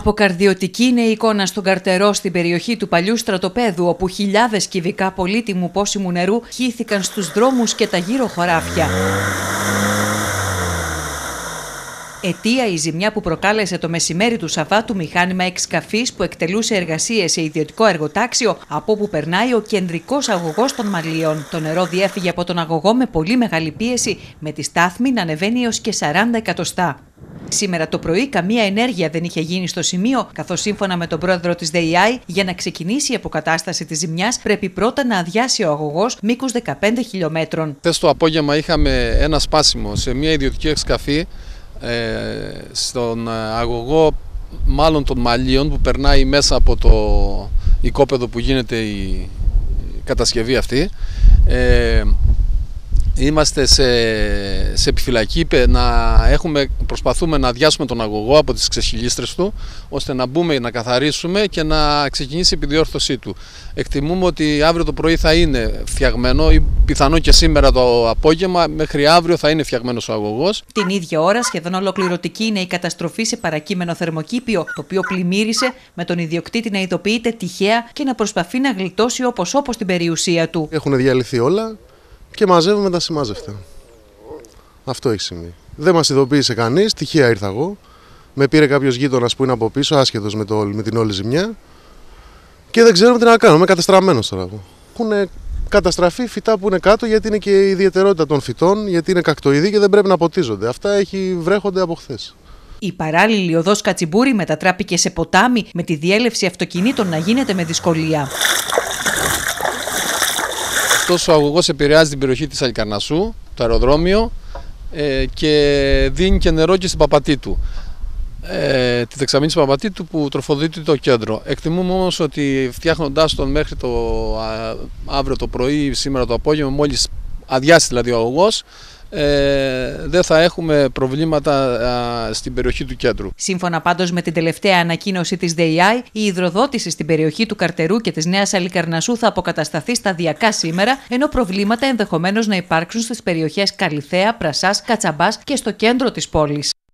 Αποκαρδιωτική είναι η εικόνα στον Καρτερό, στην περιοχή του παλιού στρατοπέδου, όπου χιλιάδες κυβικά πολύτιμου πόσιμου νερού χύθηκαν στους δρόμους και τα γύρω χωράφια. Αιτία η ζημιά που προκάλεσε το μεσημέρι του Σαββάτου μηχάνημα εξκαφής που εκτελούσε εργασίες σε ιδιωτικό εργοτάξιο, από όπου περνάει ο κεντρικός αγωγός των Μαλίων. Το νερό διέφυγε από τον αγωγό με πολύ μεγάλη πίεση, με τη στάθμη να ανεβαίνει έως και 40 εκατοστά. Σήμερα το πρωί καμία ενέργεια δεν είχε γίνει στο σημείο, καθώς σύμφωνα με τον πρόεδρο της ΔΕΙΑΗ, για να ξεκινήσει η αποκατάσταση της ζημιάς πρέπει πρώτα να αδειάσει ο αγωγός μήκους 15 χιλιόμετρων. Χθες το απόγευμα είχαμε ένα σπάσιμο σε μια ιδιωτική εξκαφή στον αγωγό μάλλον των Μαλίων, που περνάει μέσα από το οικόπεδο που γίνεται η κατασκευή αυτή. Είμαστε σε επιφυλακή, προσπαθούμε να αδειάσουμε τον αγωγό από τις ξεχυλίστρες του, ώστε να μπούμε να καθαρίσουμε και να ξεκινήσει η επιδιόρθωσή του. Εκτιμούμε ότι αύριο το πρωί θα είναι φτιαγμένο, ή πιθανόν και σήμερα το απόγευμα, μέχρι αύριο θα είναι φτιαγμένος ο αγωγός. Την ίδια ώρα σχεδόν ολοκληρωτική είναι η καταστροφή σε παρακείμενο θερμοκήπιο, το οποίο πλημμύρισε, με τον ιδιοκτήτη να ειδοποιείται τυχαία και να προσπαθεί να γλιτώσει όπως την περιουσία του. Έχουν διαλυθεί όλα και μαζεύουμε τα σημάζευτα. Αυτό έχει συμβεί. Δεν μας ειδοποίησε κανείς, τυχαία ήρθα εγώ. Με πήρε κάποιος γείτονας που είναι από πίσω, άσχετος με την όλη ζημιά. Και δεν ξέρουμε τι να κάνουμε, είμαι κατεστραμμένος τώρα εγώ. Έχουν καταστραφεί φυτά που είναι κάτω, γιατί είναι και η ιδιαιτερότητα των φυτών, γιατί είναι κακτοειδή και δεν πρέπει να ποτίζονται. Αυτά βρέχονται από χθες. Η παράλληλη οδός Κατσιμπούρη μετατράπηκε σε ποτάμι, με τη διέλευση αυτοκινήτων να γίνεται με δυσκολία. Αυτός ο αγωγός επηρεάζει την περιοχή της Αλικαρνασσού, το αεροδρόμιο, και δίνει και νερό και στην Παπατήτου, τη δεξαμενή της Παπατήτου που τροφοδοτεί το κέντρο. Εκτιμούμε όμως ότι φτιάχνοντάς τον μέχρι αύριο το πρωί, σήμερα το απόγευμα, μόλις αδειάσει δηλαδή ο αγωγός, δεν θα έχουμε προβλήματα στην περιοχή του κέντρου. Σύμφωνα πάντως με την τελευταία ανακοίνωση της ΔΕΙΑΗ, η υδροδότηση στην περιοχή του Καρτερού και της Νέας Αλικαρνασσού θα αποκατασταθεί σταδιακά σήμερα, ενώ προβλήματα ενδεχομένως να υπάρξουν στις περιοχές Καλιθέα, Πρασάς, Κατσαμπάς και στο κέντρο της πόλης.